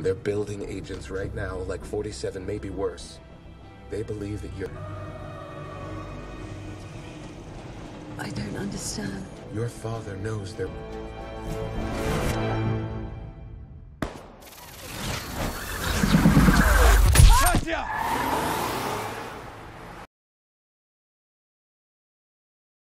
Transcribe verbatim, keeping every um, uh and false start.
They're building agents right now, like forty-seven, maybe worse. They believe that you're... I don't understand. Your father knows they're...